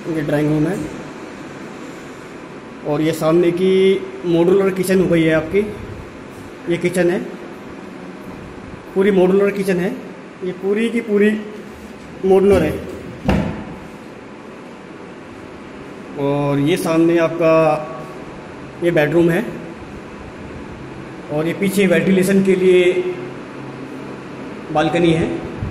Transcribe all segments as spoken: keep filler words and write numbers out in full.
ये drawing room है। और ये सामने की मॉड्यूलर किचन हो गई है आपकी। ये किचन है, पूरी मॉड्यूलर किचन है, ये पूरी की पूरी मॉड्यूलर है। और ये सामने आपका ये बेडरूम है। और ये पीछे वेंटिलेशन के लिए बालकनी है।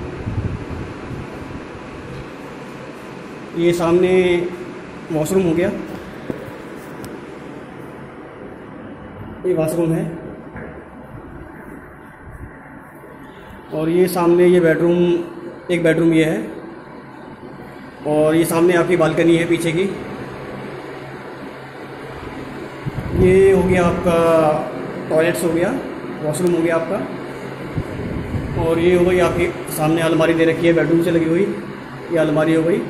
ये सामने वॉशरूम हो गया, ये वॉशरूम है। और ये सामने ये बेडरूम, एक बेडरूम ये है। और ये सामने आपकी बालकनी है पीछे की। ये हो गया आपका टॉयलेट्स हो गया, वॉशरूम हो गया आपका। और ये हो गई आपकी सामने अलमारी दे रखी है बेडरूम से लगी हुई, ये अलमारी हो गई।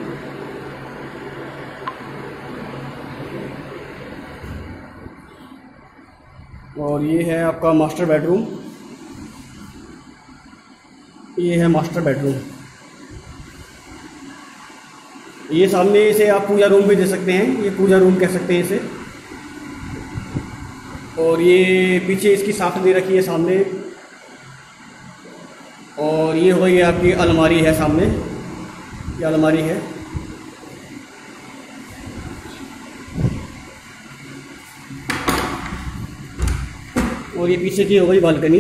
और ये है आपका मास्टर बेडरूम, ये है मास्टर बेडरूम। ये सामने इसे आप पूजा रूम भी दे सकते हैं, ये पूजा रूम कह सकते हैं इसे। और ये पीछे इसकी साफ्ट दे रखी है सामने। और ये हो गई आपकी अलमारी है सामने, ये अलमारी है। और ये पीछे की हो गई बालकनी,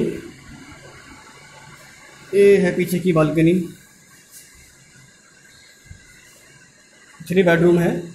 ये है पीछे की बालकनी। थ्री बेडरूम है।